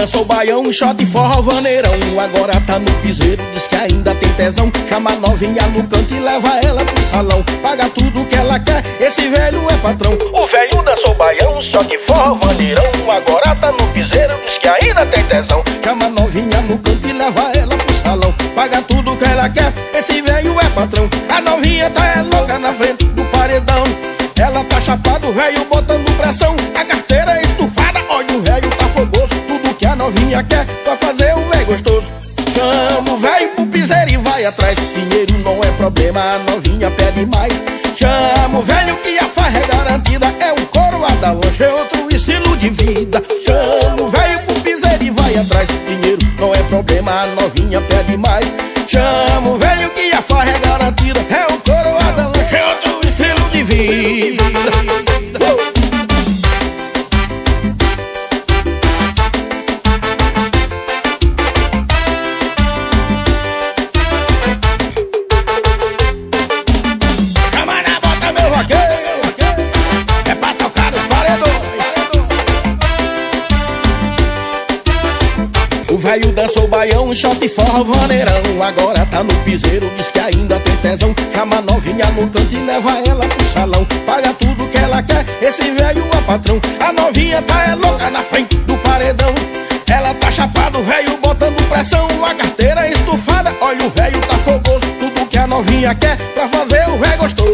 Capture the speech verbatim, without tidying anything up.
dança o baião, um shot e forró vaneirão. Agora tá no piseiro, diz que ainda tem tesão. Chama a novinha no canto e leva ela pro salão. Paga tudo que ela quer, esse velho é patrão. O velho dança o baião, um shot e forró vaneirão. Agora tá no piseiro, diz que ainda tem tesão. Chama a novinha no canto e leva ela pro salão. Paga tudo que ela quer, esse velho é patrão. A novinha tá é louca na frente do paredão. Ela tá chapado, o velho botando pressão. A carteira é estufada, olha o velho tá fogoso. Tudo que a novinha quer pra fazer o velho gostoso. Chama o velho pro piseiro e vai atrás. Dinheiro não é problema, a novinha pede mais. Chama o velho que a farra é garantida. É o coroa da lancha, é outro estilo de vida. Chama o velho pro piseiro e vai atrás. Dinheiro não é problema, a novinha pede mais. Chama o velho que a farra é garantida. É o coroa da lancha, é outro estilo de vida. O velho dançou o baião, um shot e forró vaneirão. Agora tá no piseiro, diz que ainda tem tesão. Chama a novinha no canto e leva ela pro salão. Paga tudo que ela quer, esse velho é patrão. A novinha tá é louca na frente do paredão. Ela tá chapado, o velho botando pressão. A carteira é estufada, olha o velho tá fogoso. Tudo que a novinha quer pra fazer o velho gostoso.